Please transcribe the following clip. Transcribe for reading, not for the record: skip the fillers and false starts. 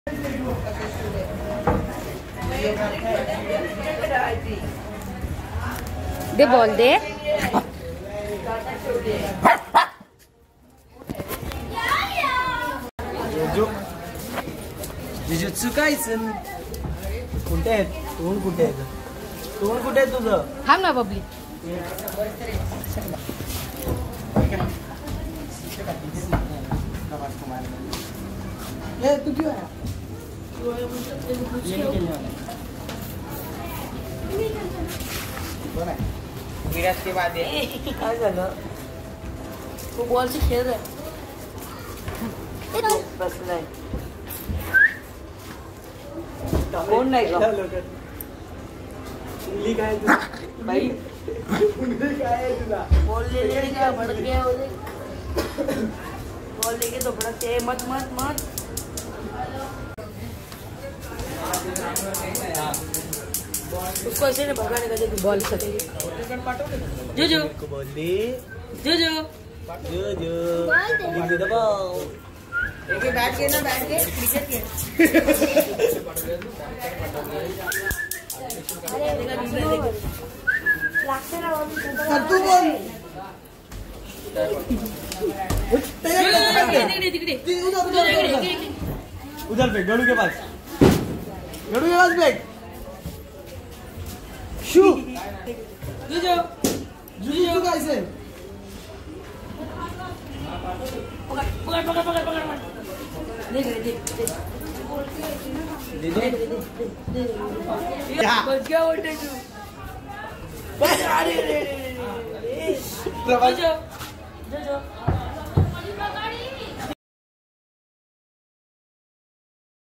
दे ball दे। Jujutsu कायसन कुठे आहेत? तोंड कुठे आहे? तोंड कुठे आहे तुझं? थांब ना बबली। तू क्यों आया? विराट के बाद काय झालं? वो बॉल से खेल रहा है। बस नहीं कौन नहीं का उंगली काय भाई उंगली काय तुला? बॉल ले लेगा भड़क गया वो देख। बॉल लेके तो भड़कते हैं। मत मत मत उसको ऐसे नहीं भगाने का जो बॉल से जो जो बोली जो जो जो गिव द बॉल। एक बैट के ना बैट के क्रिकेट के तू बोल उधर पे गड़ू के पास बैठ। शू जुजो जुजू कैसे? पकड़ पकड़ पकड़ पकड़ पकड़ देख देख देख दे बच गया वो टेटू। अरे जुजो जुजो